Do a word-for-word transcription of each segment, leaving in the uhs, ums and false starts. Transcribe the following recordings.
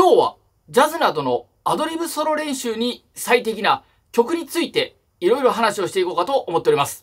今日はジャズなどのアドリブソロ練習に最適な曲についていろいろ話をしていこうかと思っております。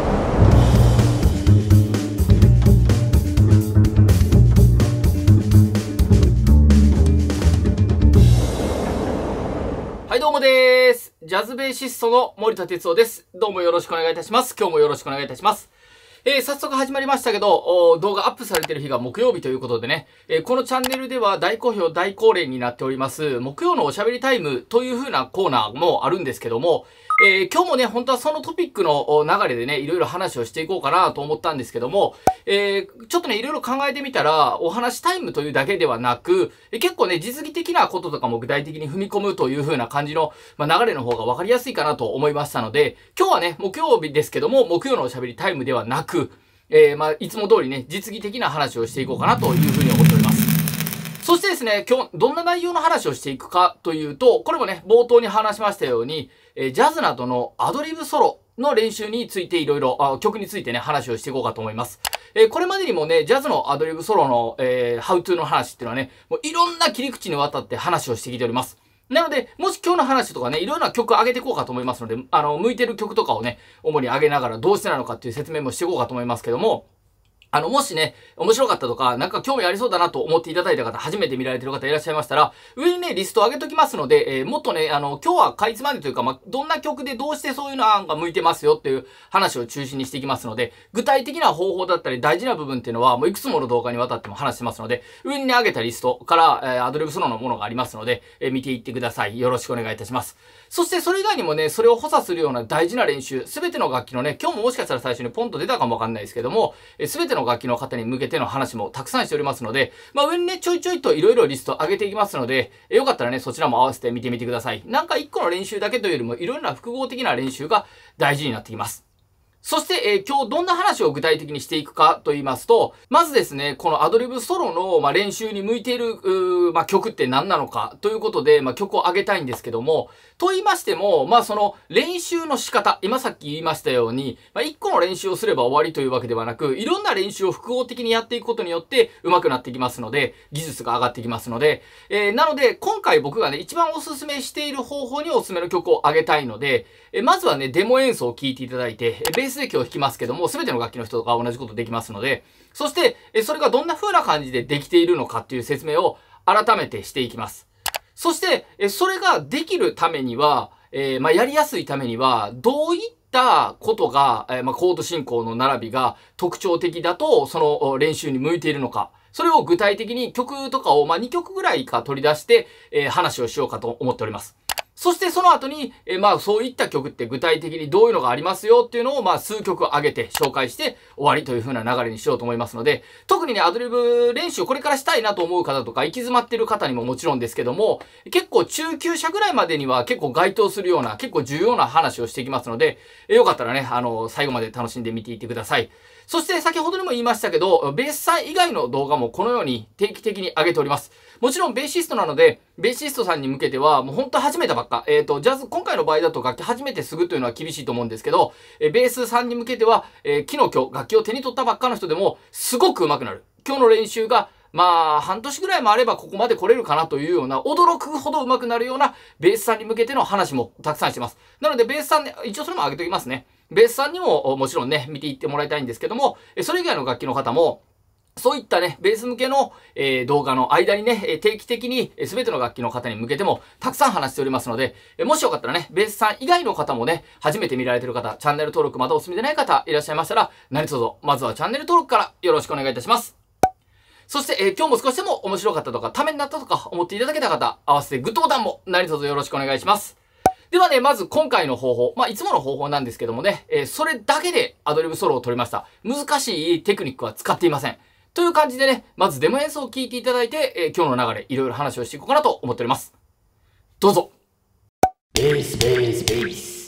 はい、どうもです。ジャズベーシストの森田哲夫です。どうもよろしくお願いいたします。今日もよろしくお願いいたします。えー、早速始まりましたけど、動画アップされている日が木曜日ということでね、えー、このチャンネルでは大好評大恒例になっております、木曜のおしゃべりタイムという風なコーナーもあるんですけども、えー、今日もね、本当はそのトピックの流れでね、いろいろ話をしていこうかなと思ったんですけども、えー、ちょっとね、いろいろ考えてみたら、お話タイムというだけではなく、えー、結構ね、実技的なこととかも具体的に踏み込むという風な感じの、まあ、流れの方が分かりやすいかなと思いましたので、今日はね、木曜日ですけども、木曜のおしゃべりタイムではなく、えー、まあ、いつも通りね、実技的な話をしていこうかなというふうに思っております。そしてですね、今日、どんな内容の話をしていくかというと、これもね、冒頭に話しましたように、えー、ジャズなどのアドリブソロの練習についていろいろ、曲についてね、話をしていこうかと思います。えー、これまでにもね、ジャズのアドリブソロの、えー、ハウトゥーの話っていうのはね、もういろんな切り口にわたって話をしてきております。なので、もし今日の話とかね、いろんな曲上げていこうかと思いますので、あの、向いてる曲とかをね、主に上げながらどうしてなのかっていう説明もしていこうかと思いますけども、あの、もしね、面白かったとか、なんか興味ありそうだなと思っていただいた方、初めて見られてる方いらっしゃいましたら、上にね、リストを上げときますので、えー、もっとね、あの、今日はかいつまんでというか、まあ、どんな曲でどうしてそういうのが向いてますよっていう話を中心にしていきますので、具体的な方法だったり大事な部分っていうのは、もういくつもの動画にわたっても話してますので、上にね、上げたリストから、えー、アドリブソロのものがありますので、えー、見ていってください。よろしくお願いいたします。そしてそれ以外にもね、それを補佐するような大事な練習、すべての楽器のね、今日ももしかしたら最初にポンと出たかもわかんないですけども、すべての楽器の方に向けての話もたくさんしておりますので、まあ上にね、ちょいちょいといろいろリスト上げていきますので、えよかったらね、そちらも合わせて見てみてください。なんか一個の練習だけというよりも、いろいろな複合的な練習が大事になってきます。そして、えー、今日どんな話を具体的にしていくかと言いますと、まずですね、このアドリブソロの、まあ、練習に向いている、まあ、曲って何なのかということで、まあ、曲を上げたいんですけども、と言いましても、まあ、その練習の仕方、今さっき言いましたように、まあ、一個の練習をすれば終わりというわけではなく、いろんな練習を複合的にやっていくことによって上手くなっていきますので、技術が上がっていきますので、えー、なので、今回僕がね、一番おすすめしている方法におすすめの曲を上げたいので、えー、まずはね、デモ演奏を聴いていただいて、ベースで今日弾きますけども、すべての楽器の人が同じことできますので、そして、えそれがどんな風な感じでできているのかっていう説明を改めてしていきます。そして、えそれができるためには、えー、まあ、やりやすいためには、どういったことが、えー、まあ、コード進行の並びが特徴的だと、その練習に向いているのか、それを具体的に曲とかを、まあ、にきょくぐらいか取り出して、えー、話をしようかと思っております。そしてその後に、えー、まあそういった曲って具体的にどういうのがありますよっていうのをまあ数曲上げて紹介して終わりという風な流れにしようと思いますので、特にね、アドリブ練習をこれからしたいなと思う方とか、行き詰まっている方にももちろんですけども、結構中級者ぐらいまでには結構該当するような、結構重要な話をしていきますので、えー、よかったらね、あの、最後まで楽しんで見ていってください。そして先ほどにも言いましたけど、ベースさん以外の動画もこのように定期的に上げております。もちろんベーシストなので、ベーシストさんに向けては、もう本当始めたばっか。えっと、ジャズ、今回の場合だと楽器始めてすぐというのは厳しいと思うんですけど、えベースさんに向けては、えー、昨日今日楽器を手に取ったばっかの人でも、すごく上手くなる。今日の練習が、まあ、半年ぐらいもあればここまで来れるかなというような、驚くほど上手くなるような、ベースさんに向けての話もたくさんしてます。なので、ベースさんね、一応それも上げておきますね。ベースさんにももちろんね、見ていってもらいたいんですけども、それ以外の楽器の方も、そういったね、ベース向けの、えー、動画の間にね、定期的に全ての楽器の方に向けてもたくさん話しておりますので、もしよかったらね、ベースさん以外の方もね、初めて見られている方、チャンネル登録まだお済みでない方いらっしゃいましたら、何卒まずはチャンネル登録からよろしくお願いいたします。そして、えー、今日も少しでも面白かったとか、ためになったとか思っていただけた方、合わせてグッドボタンも何卒よろしくお願いします。ではね、まず今回の方法。まあ、いつもの方法なんですけどもね、えー、それだけでアドリブソロを取りました。難しいテクニックは使っていません。という感じでね、まずデモ演奏を聴いていただいて、えー、今日の流れ、いろいろ話をしていこうかなと思っております。どうぞ。ベース、ベース、ベース。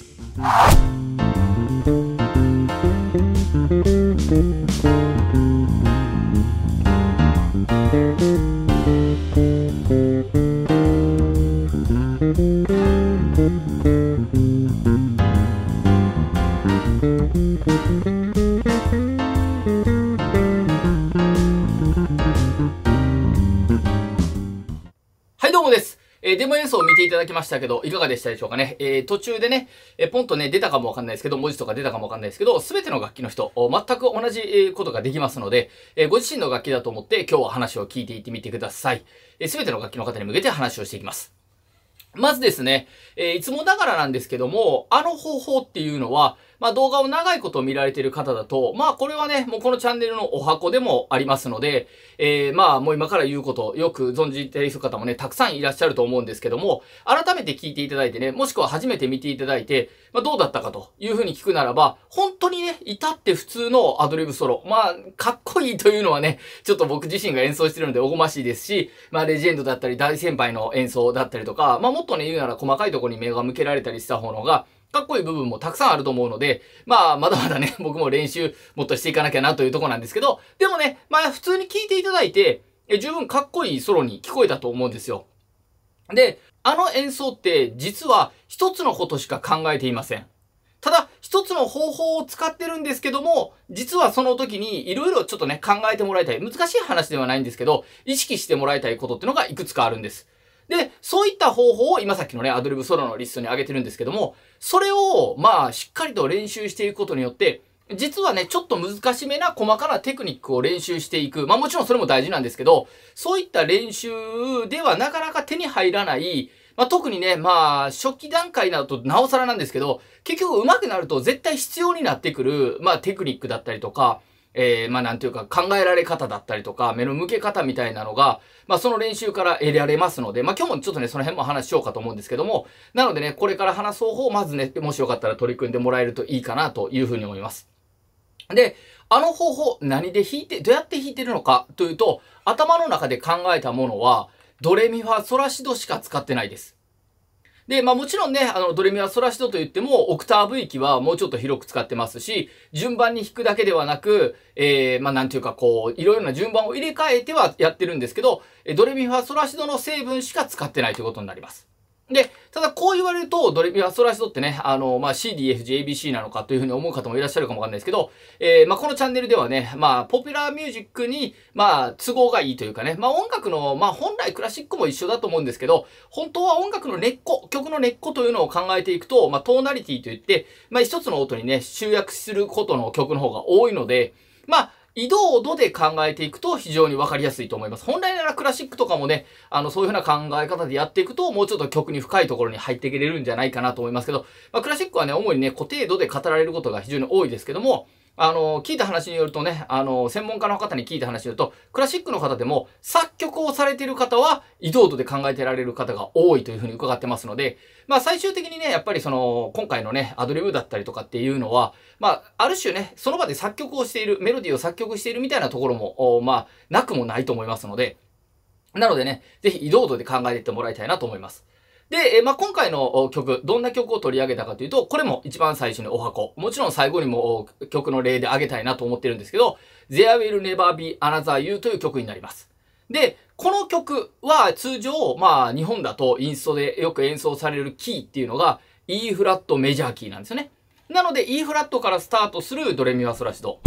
はい、どうもです。えー、デモ演奏を見ていただきましたけど、いかがでしたでしょうかね。えー、途中でね、えー、ポンとね、出たかもわかんないですけど、文字とか出たかもわかんないですけど、すべての楽器の人、全く同じことができますので、えー、ご自身の楽器だと思って今日は話を聞いていってみてください。えー、すべての楽器の方に向けて話をしていきます。まずですね、えー、いつもながらなんですけども、あの方法っていうのは、まあ動画を長いこと見られている方だと、まあこれはね、もうこのチャンネルのお箱でもありますので、えー、まあもう今から言うこと、よく存じている方もね、たくさんいらっしゃると思うんですけども、改めて聞いていただいてね、もしくは初めて見ていただいて、まあどうだったかというふうに聞くならば、本当にね、至って普通のアドリブソロ。まあ、かっこいいというのはね、ちょっと僕自身が演奏してるのでおこましいですし、まあレジェンドだったり大先輩の演奏だったりとか、まあもっとね、言うなら細かいところに目が向けられたりした方のが、かっこいい部分もたくさんあると思うので、まあ、まだまだね、僕も練習もっとしていかなきゃなというところなんですけど、でもね、まあ普通に聴いていただいて、え十分かっこいいソロに聞こえたと思うんですよ。で、あの演奏って実は一つのことしか考えていません。ただ、一つの方法を使ってるんですけども、実はその時にいろいろちょっとね、考えてもらいたい。難しい話ではないんですけど、意識してもらいたいことっていうのがいくつかあるんです。で、そういった方法を今さっきのね、アドリブソロのリストに上げてるんですけども、それを、まあ、しっかりと練習していくことによって、実はね、ちょっと難しめな細かなテクニックを練習していく。まあもちろんそれも大事なんですけど、そういった練習ではなかなか手に入らない、まあ特にね、まあ初期段階だとなおさらなんですけど、結局上手くなると絶対必要になってくる、まあテクニックだったりとか、えー、まあなんていうか考えられ方だったりとか、目の向け方みたいなのが、まあその練習から得られますので、まあ今日もちょっとね、その辺も話しようかと思うんですけども、なのでね、これから話す方法をまずね、もしよかったら取り組んでもらえるといいかなというふうに思います。で、あの方法、何で弾いて、どうやって弾いてるのかというと、頭の中で考えたものは、ドレミファソラシドしか使ってないです。で、まあもちろんね、あの、ドレミファソラシドと言っても、オクターブ域はもうちょっと広く使ってますし、順番に弾くだけではなく、えー、まあなんていうかこう、いろいろな順番を入れ替えてはやってるんですけど、ドレミファソラシドの成分しか使ってないということになります。で、ただこう言われると、ドレミファソラシドってね、あの、まあ、シーディーエフジーエービーシー なのかというふうに思う方もいらっしゃるかもわかんないですけど、えー、まあ、このチャンネルではね、まあ、ポピュラーミュージックに、まあ、都合がいいというかね、まあ、音楽の、まあ、本来クラシックも一緒だと思うんですけど、本当は音楽の根っこ、曲の根っこというのを考えていくと、まあ、トーナリティといって、まあ、一つの音にね、集約することの曲の方が多いので、まあ、移動度で考えていくと非常にわかりやすいと思います。本来ならクラシックとかもね、あの、そういうふうな考え方でやっていくと、もうちょっと曲に深いところに入っていけれるんじゃないかなと思いますけど、まあ、クラシックはね、主にね、固定度で語られることが非常に多いですけども、あの、聞いた話によるとね、あの、専門家の方に聞いた話によると、クラシックの方でも作曲をされている方は移動度で考えてられる方が多いというふうに伺ってますので、まあ最終的にね、やっぱりその、今回のね、アドリブだったりとかっていうのは、まあ、ある種ね、その場で作曲をしている、メロディーを作曲しているみたいなところも、まあ、なくもないと思いますので、なのでね、ぜひ移動度で考えていってもらいたいなと思います。で、えまあ、今回の曲、どんな曲を取り上げたかというと、これも一番最初にお箱。もちろん最後にも曲の例で挙げたいなと思ってるんですけど、There Will Never Be Another You という曲になります。で、この曲は通常、まあ、日本だとインストでよく演奏されるキーっていうのが E フラットメジャーキーなんですよね。なので E フラットからスタートするドレミファソラシド。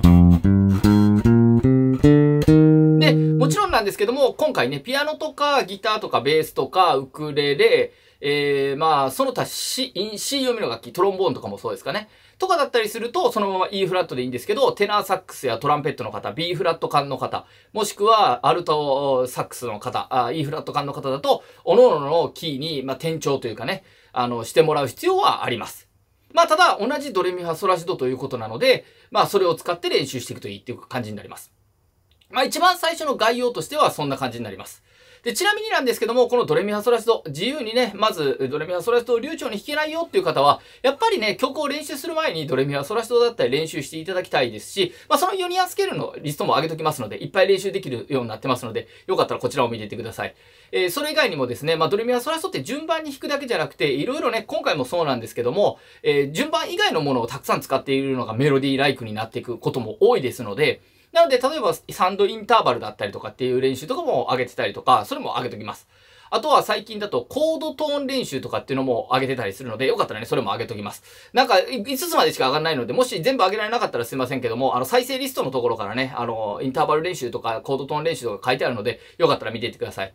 で、もちろんなんですけども、今回ね、ピアノとかギターとかベースとかウクレレ、えー、まあ、その他 C、C 読みの楽器、トロンボーンとかもそうですかね。とかだったりすると、そのまま E フラットでいいんですけど、テナーサックスやトランペットの方、B フラット管の方、もしくはアルトサックスの方、E フラット管の方だと、各々のキーに、まあ、転調というかね、あの、してもらう必要はあります。まあ、ただ、同じドレミファソラシドということなので、まあ、それを使って練習していくといいっていう感じになります。まあ、一番最初の概要としてはそんな感じになります。で、ちなみになんですけども、このドレミファソラシド、自由にね、まず、ドレミファソラシドを流暢に弾けないよっていう方は、やっぱりね、曲を練習する前にドレミファソラシドだったり練習していただきたいですし、まあ、そのよにアスケールのリストも上げときますので、いっぱい練習できるようになってますので、よかったらこちらを見ていってください。えー、それ以外にもですね、まあ、ドレミファソラシドって順番に弾くだけじゃなくて、いろいろね、今回もそうなんですけども、えー、順番以外のものをたくさん使っているのがメロディーライクになっていくことも多いですので、なので、例えば、サンドインターバルだったりとかっていう練習とかも上げてたりとか、それも上げときます。あとは最近だとコードトーン練習とかっていうのも上げてたりするので、よかったらね、それも上げときます。なんか、いつつまでしか上がらないので、もし全部上げられなかったらすいませんけども、あの、再生リストのところからね、あの、インターバル練習とかコードトーン練習とか書いてあるので、よかったら見ていってください。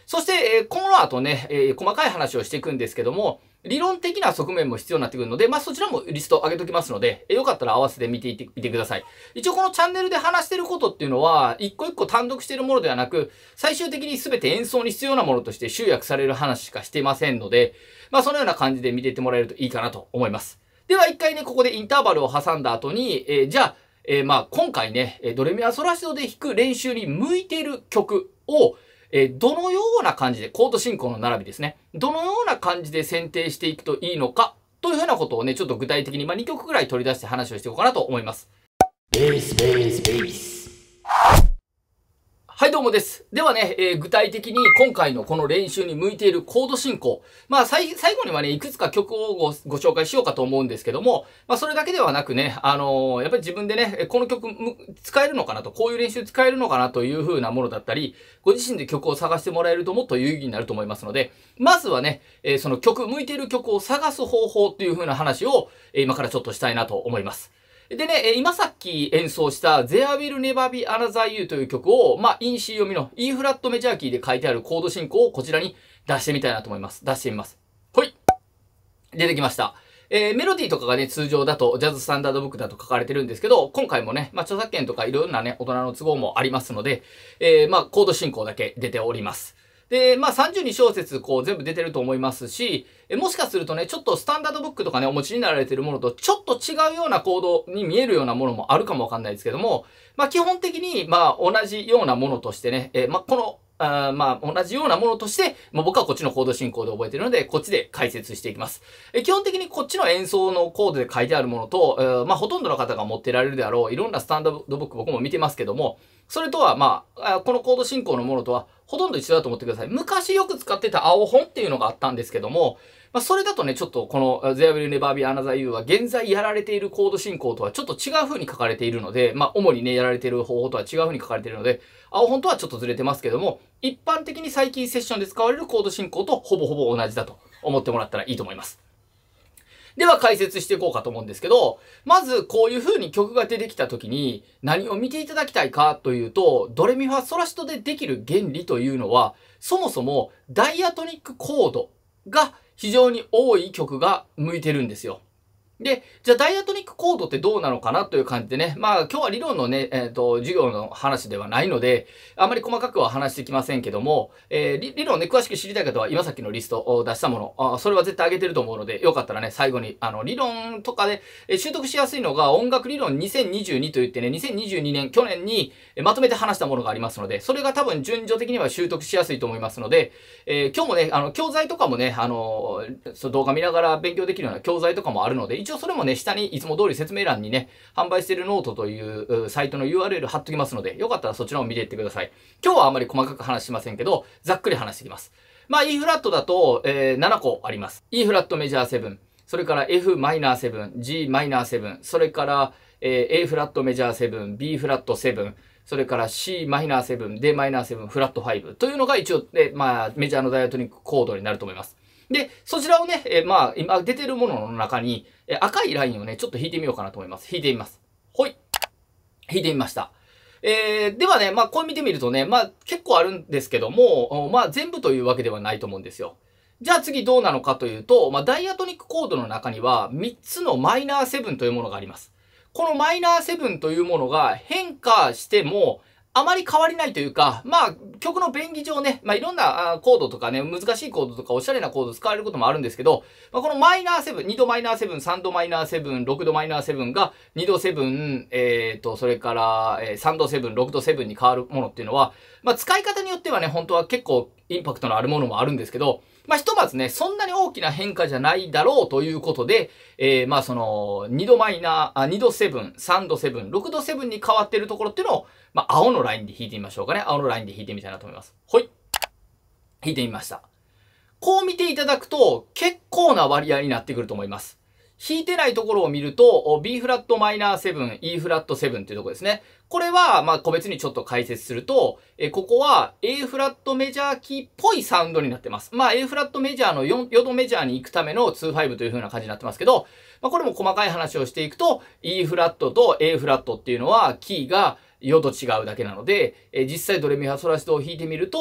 そして、えー、この後ね、えー、細かい話をしていくんですけども、理論的な側面も必要になってくるので、まあそちらもリスト上げときますので、えー、よかったら合わせて見ていってみてください。一応このチャンネルで話してることっていうのは、一個一個単独しているものではなく、最終的に全て演奏に必要なものとして集約される話しかしていませんので、まあそのような感じで見ていってもらえるといいかなと思います。では一回ね、ここでインターバルを挟んだ後に、えー、じゃあ、えー、まあ今回ね、ドレミアソラシドで弾く練習に向いている曲を、えー、どのような感じで、コード進行の並びですね。どのような感じで選定していくといいのか、というふうなことをね、ちょっと具体的に、まあにきょくぐらい取り出して話をしていこうかなと思います。ベース、ベース、ベース。はい、どうもです。ではね、えー、具体的に今回のこの練習に向いているコード進行。まあ、最、最後にはね、いくつか曲をご、ご紹介しようかと思うんですけども、まあ、それだけではなくね、あのー、やっぱり自分でね、この曲使えるのかなと、こういう練習使えるのかなという風なものだったり、ご自身で曲を探してもらえるともっと有意義になると思いますので、まずはね、えー、その曲、向いている曲を探す方法っていう風な話を、えー、今からちょっとしたいなと思います。でね、今さっき演奏した There Will Never Be Another You という曲を、まあ、イン C 読みの E フラットメジャーキーで書いてあるコード進行をこちらに出してみたいなと思います。出してみます。ほい。出てきました。えー、メロディーとかがね、通常だと、ジャズスタンダードブックだと書かれてるんですけど、今回もね、まあ、著作権とかいろんなね、大人の都合もありますので、えー、まあ、コード進行だけ出ております。で、まあ、さんじゅうにしょうせつ、こう、全部出てると思いますし、え、もしかするとね、ちょっとスタンダードブックとかね、お持ちになられているものと、ちょっと違うようなコードに見えるようなものもあるかもわかんないですけども、まあ、基本的に、まあ、同じようなものとしてね、え、まあ、この、あまあ、同じようなものとして、まあ、僕はこっちのコード進行で覚えているので、こっちで解説していきます。え基本的にこっちの演奏のコードで書いてあるものと、えー、まあ、ほとんどの方が持ってられるであろう、いろんなスタンダードブック僕も見てますけども、それとは、まあ、このコード進行のものとは、ほとんど一緒だと思ってください。昔よく使ってた青本っていうのがあったんですけども、まあ、それだとね、ちょっとこの There Will Never Be Another You は現在やられているコード進行とはちょっと違う風に書かれているので、まあ、主にね、やられている方法とは違う風に書かれているので、青本とはちょっとずれてますけども、一般的に最近セッションで使われるコード進行とほぼほぼ同じだと思ってもらったらいいと思います。では解説していこうかと思うんですけど、まずこういう風に曲が出てきた時に何を見ていただきたいかというと、ドレミファソラシドでできる原理というのは、そもそもダイアトニックコードが非常に多い曲が向いてるんですよ。で、じゃあダイアトニックコードってどうなのかなという感じでね。まあ今日は理論のね、えっと、授業の話ではないので、あまり細かくは話してきませんけども、えー、理理論ね、詳しく知りたい方は今さっきのリストを出したもの、あそれは絶対上げてると思うので、よかったらね、最後に、あの、理論とかで、えー、習得しやすいのが音楽理論にせんにじゅうにといってね、にせんにじゅうにねん、去年にまとめて話したものがありますので、それが多分順序的には習得しやすいと思いますので、えー、今日もね、あの、教材とかもね、あの、動画見ながら勉強できるような教材とかもあるので、一応それもね、下にいつも通り説明欄にね、販売しているノートというサイトの ユーアールエル 貼っときますので、よかったらそちらを見ていってください。今日はあまり細かく話しませんけど、ざっくり話していきます。まあ E フラットだと、えー、ななこあります。E フラットメジャーセブン、それから F マイナーセブン、G マイナーセブン、それから、えー、A フラットメジャーセブン、B フラットセブン、それから C マイナーセブン、D マイナーセブン、フラットファイブというのが一応、えー、まあメジャーのダイアトニックコードになると思います。で、そちらをね、えー、まあ、今出てるものの中に、えー、赤いラインをね、ちょっと引いてみようかなと思います。引いてみます。ほい。引いてみました。えー、ではね、まあ、これ見てみるとね、まあ、結構あるんですけども、まあ、全部というわけではないと思うんですよ。じゃあ次どうなのかというと、まあ、ダイアトニックコードの中にはみっつのマイナーセブンというものがあります。このマイナーセブンというものが変化しても、あまり変わりないというか、まあ、曲の便宜上ね、まあ、いろんなコードとかね、難しいコードとかおしゃれなコード使われることもあるんですけど、まあ、このマイナーセブン、にどマイナーセブン、さんどマイナーセブン、ろくどマイナーセブンがにどセブン、えっと、それから、えー、さんどセブン、ろくどセブンに変わるものっていうのは、まあ、使い方によってはね、本当は結構インパクトのあるものもあるんですけど、まあ、ひとまずね、そんなに大きな変化じゃないだろうということで、えー、まあ、その、にどマイナー、あ、にどセブン、さんどセブン、ろくどセブンに変わっているところっていうのを、まあ、青のラインで弾いてみましょうかね。青のラインで弾いてみたいなと思います。ほい。弾いてみました。こう見ていただくと、結構な割合になってくると思います。弾いてないところを見ると、B フラットマイナーセブン、E フラットセブンっていうところですね。これは、まあ、個別にちょっと解説すると、えここは A フラットメジャーキーっぽいサウンドになってます。まあ、A フラットメジャーの よん, よんどメジャーに行くためのにじゅうごという風な感じになってますけど、まあ、これも細かい話をしていくと、E フラットと A フラットっていうのは、キーがよど違うだけなので、え実際ドレミファソラシドを弾いてみると、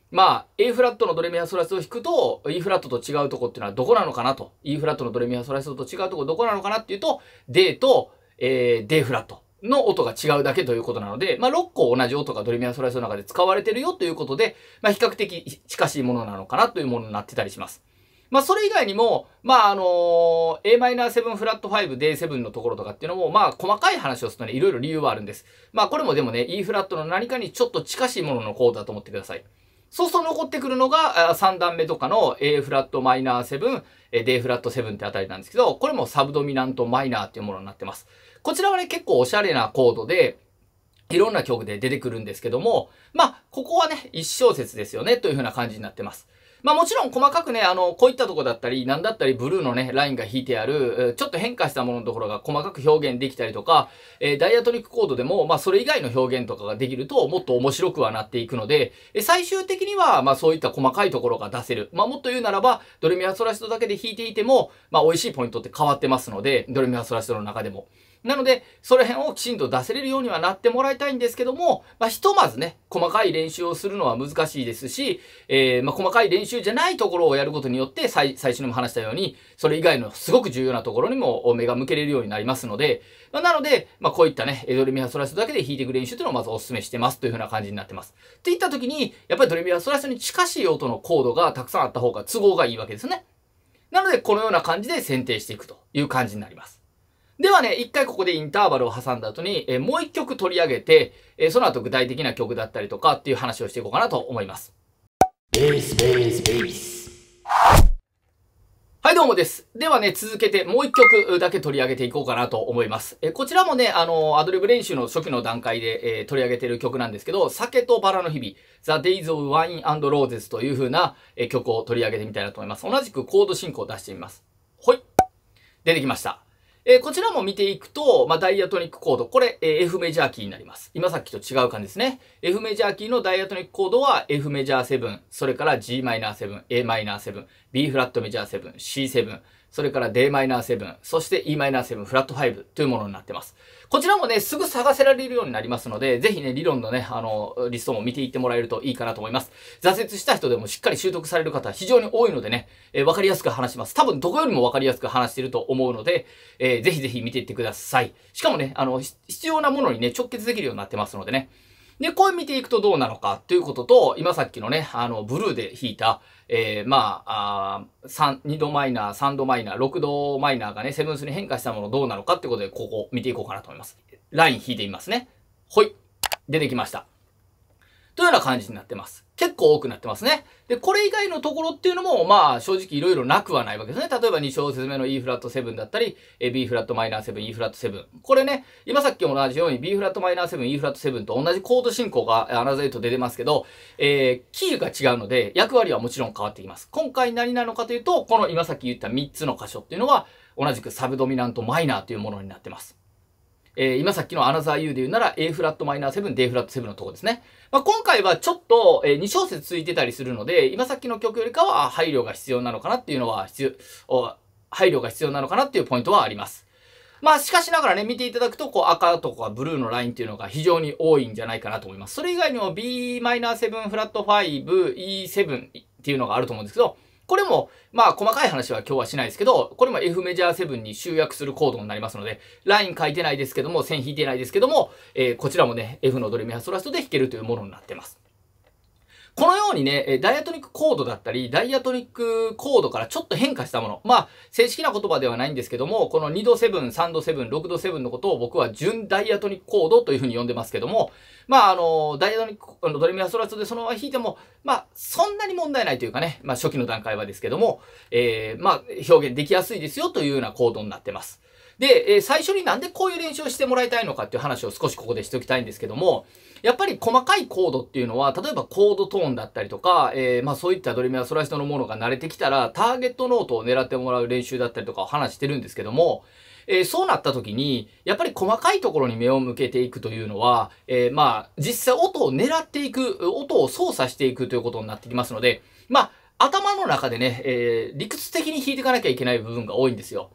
まあ、A フラットのドレミファソラシドを弾くと、E フラットと違うとこっていうのはどこなのかなと。E フラットのドレミファソラシドと違うとこどこなのかなっていうと、D と、えー、D フラットの音が違うだけということなので、まあ、ろっこ同じ音がドレミファソラシドの中で使われてるよということで、まあ、比較的近しいものなのかなというものになってたりします。まあ、それ以外にも、まあ、あのー、エーマイナーセブン フラットファイブ、ディーセブン のところとかっていうのも、まあ、細かい話をするとね、いろいろ理由はあるんです。まあ、これもでもね、E フラットの何かにちょっと近しいもののコードだと思ってください。そうすると残ってくるのが、さん段目とかの A フラットマイナーセブン、D フラットセブンってあたりなんですけど、これもサブドミナントマイナーっていうものになってます。こちらはね、結構おしゃれなコードで、いろんな曲で出てくるんですけども、まあ、ここはね、一小節ですよね、というふうな感じになってます。まあもちろん細かくね、あの、こういったとこだったり、なんだったり、ブルーのね、ラインが引いてある、ちょっと変化したもののところが細かく表現できたりとか、えー、ダイアトニックコードでも、まあそれ以外の表現とかができると、もっと面白くはなっていくので、最終的には、まあそういった細かいところが出せる。まあもっと言うならば、ドレミファソラシドだけで弾いていても、まあ美味しいポイントって変わってますので、ドレミファソラシドの中でも。なので、その辺をきちんと出せれるようにはなってもらいたいんですけども、まあ、ひとまずね、細かい練習をするのは難しいですし、えー、まあ、細かい練習じゃないところをやることによって、最、最初にも話したように、それ以外のすごく重要なところにも目が向けれるようになりますので、まあ、なので、まあ、こういったね、ドレミファソラシドだけで弾いていく練習というのをまずお勧めしてますというふうな感じになってます。っていった時に、やっぱりドレミファソラシドに近しい音のコードがたくさんあった方が都合がいいわけですね。なので、このような感じで選定していくという感じになります。ではね、一回ここでインターバルを挟んだ後に、えー、もう一曲取り上げて、えー、その後具体的な曲だったりとかっていう話をしていこうかなと思います。ベース、ベース、ベース。はい、どうもです。ではね、続けてもう一曲だけ取り上げていこうかなと思います。えー、こちらもね、あのー、アドリブ練習の初期の段階で、えー、取り上げている曲なんですけど、酒とバラの日々、The Days of Wine and Roses という風な、えー、曲を取り上げてみたいなと思います。同じくコード進行を出してみます。ほい。出てきました。えー、こちらも見ていくと、まあ、ダイアトニックコード。これ、えー、F メジャーキーになります。今さっきと違う感じですね。F メジャーキーのダイアトニックコードは F メジャーセブン、それから G マイナーセブン、A マイナーセブン、B フラットメジャーセブン、シーセブン、それから D マイナーセブン、そして E マイナーセブン、フラットファイブというものになってます。こちらもね、すぐ探せられるようになりますので、ぜひね、理論のね、あの、リストも見ていってもらえるといいかなと思います。挫折した人でもしっかり習得される方は非常に多いのでね、えー、わかりやすく話します。多分どこよりもわかりやすく話していると思うので、えー、ぜひぜひ見ていってください。しかもね、あの、必要なものにね、直結できるようになってますのでね。で、これ見ていくとどうなのかということと、今さっきのね、あの、ブルーで弾いた、えー、まあ、あ3、にどマイナー、さんどマイナー、ろくどマイナーがね、セブンスに変化したものどうなのかってことで、ここ見ていこうかなと思います。ライン弾いてみますね。ほい。出てきました。というような感じになってます。結構多くなってますね。で、これ以外のところっていうのも、まあ、正直いろいろなくはないわけですね。例えばに小節目の E フラットセブンだったり、B フラットマイナーセブン、E フラットセブン。これね、今さっきも同じように B フラットマイナーセブン、E フラットセブンと同じコード進行がアナザーエイト出てますけど、えー、キーが違うので、役割はもちろん変わってきます。今回何なのかというと、この今さっき言ったみっつの箇所っていうのは、同じくサブドミナントマイナーというものになってます。えー、今さっきのアナザー U で言うなら A フラットマイナーセブン、D フラットセブンのところですね。まあ、今回はちょっと、えー、に小節ついてたりするので、今さっきの曲よりかは配慮が必要なのかなっていうのは必要、配慮が必要なのかなっていうポイントはあります。まあしかしながらね、見ていただくと、こう赤とかブルーのラインっていうのが非常に多いんじゃないかなと思います。それ以外にも B マイナーセブン、フラットファイブ、イーセブン っていうのがあると思うんですけど、これも、まあ、細かい話は今日はしないですけど、これも F メジャーセブンに集約するコードになりますので、ライン書いてないですけども、線引いてないですけども、えー、こちらもね、F のドレミファソラシドで弾けるというものになってます。このようにね、ダイアトニックコードだったり、ダイアトニックコードからちょっと変化したもの。まあ、正式な言葉ではないんですけども、このにどセブン、さんどセブン、ろくどセブンのことを僕は純ダイアトニックコードというふうに呼んでますけども、まあ、あの、ダイアトニック、あのドレミファソラシドでそのまま弾いても、まあ、そんなに問題ないというかね、まあ、初期の段階はですけども、えー、まあ、表現できやすいですよというようなコードになってます。で、えー、最初になんでこういう練習をしてもらいたいのかっていう話を少しここでしておきたいんですけども、やっぱり細かいコードっていうのは、例えばコードトーンだったりとか、えー、まあそういったドレミファソラシドのものが慣れてきたら、ターゲットノートを狙ってもらう練習だったりとかを話してるんですけども、えー、そうなった時に、やっぱり細かいところに目を向けていくというのは、えー、まあ実際音を狙っていく、音を操作していくということになってきますので、まあ頭の中でね、えー、理屈的に弾いていかなきゃいけない部分が多いんですよ。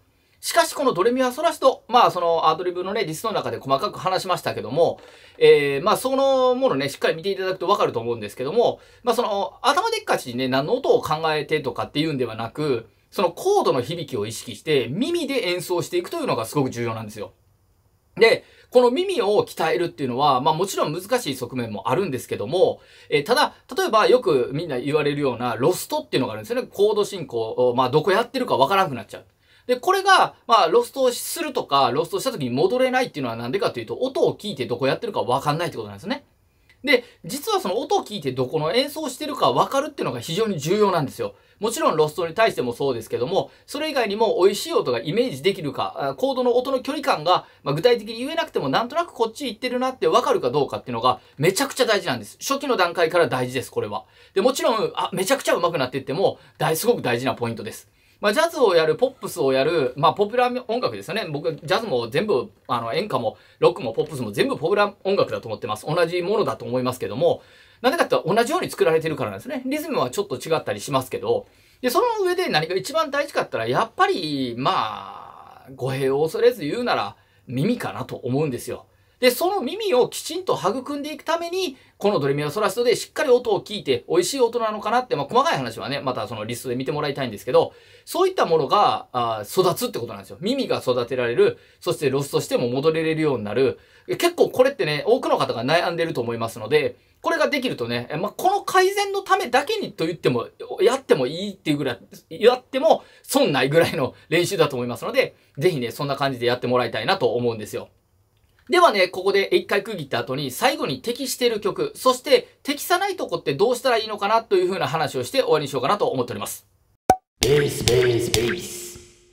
しかしこのドレミファソラシド、まあそのアドリブのね、リストの中で細かく話しましたけども、えー、まあそのものね、しっかり見ていただくとわかると思うんですけども、まあその頭でっかちにね、何の音を考えてとかっていうんではなく、そのコードの響きを意識して耳で演奏していくというのがすごく重要なんですよ。で、この耳を鍛えるっていうのは、まあもちろん難しい側面もあるんですけども、えー、ただ、例えばよくみんな言われるようなロストっていうのがあるんですよね。コード進行を、まあどこやってるかわからなくなっちゃう。で、これが、まあ、ロストをするとか、ロストした時に戻れないっていうのはなんでかというと、音を聞いてどこやってるかわかんないってことなんですね。で、実はその音を聞いてどこの演奏してるかわかるっていうのが非常に重要なんですよ。もちろんロストに対してもそうですけども、それ以外にも美味しい音がイメージできるか、コードの音の距離感が、まあ、具体的に言えなくてもなんとなくこっち行ってるなってわかるかどうかっていうのがめちゃくちゃ大事なんです。初期の段階から大事です、これは。で、もちろん、あ、めちゃくちゃ上手くなっていっても、大、すごく大事なポイントです。まあ、ジャズをやる、ポップスをやる、まあ、ポピュラー音楽ですよね。僕、ジャズも全部、あの、演歌も、ロックも、ポップスも全部ポピュラー音楽だと思ってます。同じものだと思いますけども、なんでかって同じように作られてるからなんですね。リズムはちょっと違ったりしますけど、で、その上で何が一番大事かって言ったら、やっぱり、まあ、語弊を恐れず言うなら、耳かなと思うんですよ。で、その耳をきちんと育んでいくために、このドレミファソラシドでしっかり音を聞いて美味しい音なのかなって、まあ細かい話はね、またそのリストで見てもらいたいんですけど、そういったものがあ育つってことなんですよ。耳が育てられる、そしてロストしても戻れれるようになる。結構これってね、多くの方が悩んでると思いますので、これができるとね、まあ、この改善のためだけにと言っても、やってもいいっていうぐらい、やっても損ないぐらいの練習だと思いますので、ぜひね、そんな感じでやってもらいたいなと思うんですよ。ではね、ここで一回区切った後に最後に適している曲、そして適さないとこってどうしたらいいのかなという風な話をして終わりにしようかなと思っております。ベース、ベース、ベース。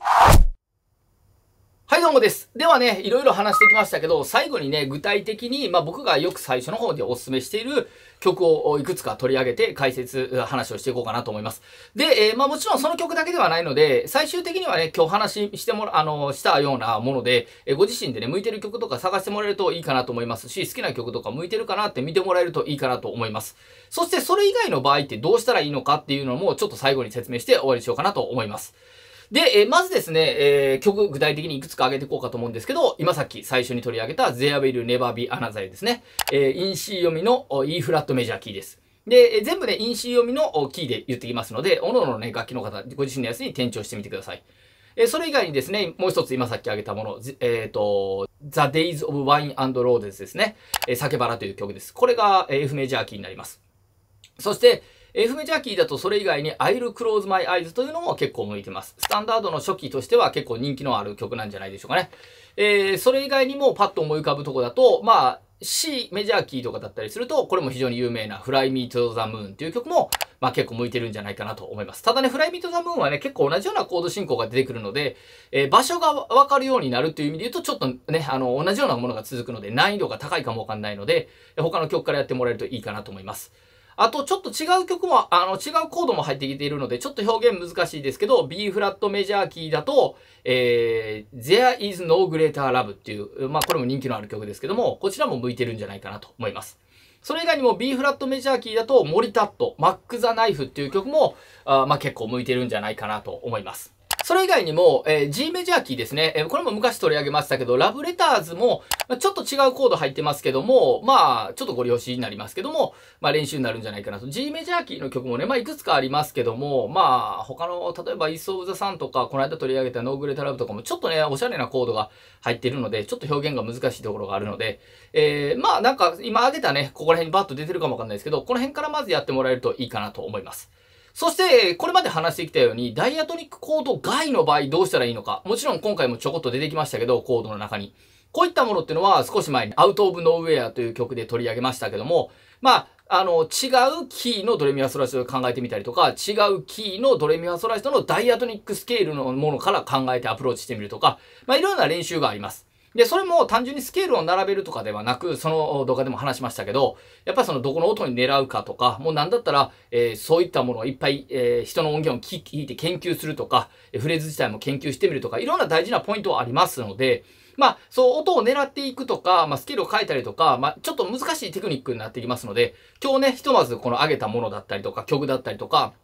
はいどうもです。ではね、いろいろ話してきましたけど、最後にね、具体的に、まあ僕がよく最初の方でお勧めしている曲をいくつか取り上げて解説、話をしていこうかなと思います。で、えー、まあもちろんその曲だけではないので、最終的にはね、今日話してもら、あの、したようなもので、えー、ご自身でね、向いてる曲とか探してもらえるといいかなと思いますし、好きな曲とか向いてるかなって見てもらえるといいかなと思います。そしてそれ以外の場合ってどうしたらいいのかっていうのもちょっと最後に説明して終わりにしようかなと思います。で、えー、まずですね、えー、曲具体的にいくつか挙げていこうかと思うんですけど、今さっき最初に取り上げた There Will Never Be Another ですね。えー、イン C 読みの E フラットメジャーキーです。で、えー、全部ね、イン C 読みのキーで言ってきますので、各々のね、楽器の方、ご自身のやつに転調してみてください。えー、それ以外にですね、もう一つ今さっき挙げたもの、えっ、ー、と、The Days of Wine and Roses ですね。えー、酒バラという曲です。これが F メジャーキーになります。そして、F メジャーキーだとそれ以外に I'll Close My Eyes というのも結構向いてます。スタンダードの初期としては結構人気のある曲なんじゃないでしょうかね。えー、それ以外にもパッと思い浮かぶとこだと、まあ、C メジャーキーとかだったりすると、これも非常に有名な Fly Me to the Moon という曲も、まあ結構向いてるんじゃないかなと思います。ただね、Fly Me to the Moon はね、結構同じようなコード進行が出てくるので、えー、場所がわかるようになるという意味で言うと、ちょっとね、あの、同じようなものが続くので、難易度が高いかもわかんないので、他の曲からやってもらえるといいかなと思います。あと、ちょっと違う曲も、あの、違うコードも入ってきているので、ちょっと表現難しいですけど、B フラットメジャーキーだと、えー、There is no greater love っていう、まあ、これも人気のある曲ですけども、こちらも向いてるんじゃないかなと思います。それ以外にも B フラットメジャーキーだと、モリタット、マック・ザ・ナイフっていう曲も、あまあ、結構向いてるんじゃないかなと思います。それ以外にも、えー、G メジャーキーですね。えー、これも昔取り上げましたけど、ラブレターズも、ちょっと違うコード入ってますけども、まあ、ちょっとご利用しになりますけども、まあ練習になるんじゃないかなと。G メジャーキーの曲もね、まあいくつかありますけども、まあ、他の、例えば Is of the Sun とか、この間取り上げた No Greater Love とかも、ちょっとね、おしゃれなコードが入っているので、ちょっと表現が難しいところがあるので、えー、まあなんか、今挙げたね、ここら辺にバッと出てるかもわかんないですけど、この辺からまずやってもらえるといいかなと思います。そして、これまで話してきたように、ダイアトニックコード外の場合どうしたらいいのか。もちろん今回もちょこっと出てきましたけど、コードの中に。こういったものっていうのは少し前に Out of Nowhere という曲で取り上げましたけども、まあ、あの、違うキーのドレミファソラシドを考えてみたりとか、違うキーのドレミファソラシドのダイアトニックスケールのものから考えてアプローチしてみるとか、まあ、いろんな練習があります。で、それも単純にスケールを並べるとかではなく、その動画でも話しましたけど、やっぱりそのどこの音に狙うかとか、もうなんだったら、えー、そういったものをいっぱい、えー、人の音源を聞いて研究するとか、フレーズ自体も研究してみるとか、いろんな大事なポイントはありますので、まあ、そう、音を狙っていくとか、まあ、スケールを変えたりとか、まあ、ちょっと難しいテクニックになってきますので、今日ね、ひとまずこの上げたものだったりとか、曲だったりとか、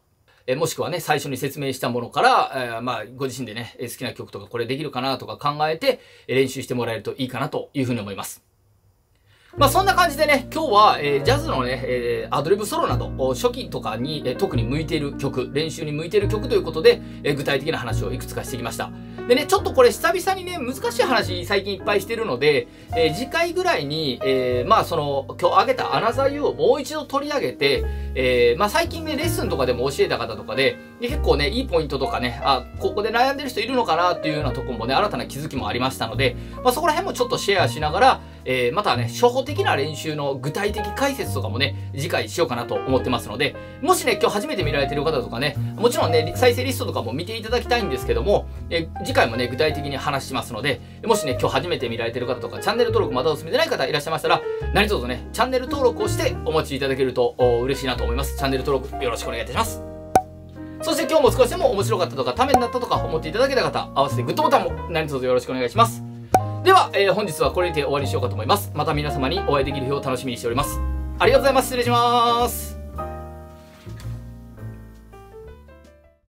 えもしくはね、最初に説明したものから、えー、まあ、ご自身でね、好きな曲とかこれできるかなとか考えて、練習してもらえるといいかなというふうに思います。まあそんな感じでね、今日は、えー、ジャズのね、えー、アドリブソロなど、初期とかに、えー、特に向いている曲、練習に向いている曲ということで、えー、具体的な話をいくつかしてきました。でね、ちょっとこれ久々にね、難しい話最近いっぱいしてるので、えー、次回ぐらいに、えー、まあその、今日挙げたアナザーユーをもう一度取り上げて、えー、まあ最近ね、レッスンとかでも教えた方とかで、で結構ね、いいポイントとかね、あ、ここで悩んでる人いるのかなっていうようなところもね、新たな気づきもありましたので、まあそこら辺もちょっとシェアしながら、えー、またね、初歩的な練習の具体的解説とかもね、次回しようかなと思ってますので、もしね、今日初めて見られてる方とかね、もちろんね、再生リストとかも見ていただきたいんですけども、えー、次回もね、具体的に話しますので、もしね、今日初めて見られてる方とか、チャンネル登録まだお済みでない方いらっしゃいましたら、何卒ね、チャンネル登録をしてお待ちいただけると嬉しいなと思います。チャンネル登録よろしくお願いいたします。そして今日も少しでも面白かったとか、ためになったとか思っていただけた方、合わせてグッドボタンも何卒よろしくお願いします。では、えー、本日はこれにて終わりにしようかと思います。また皆様にお会いできる日を楽しみにしております。ありがとうございます。失礼します。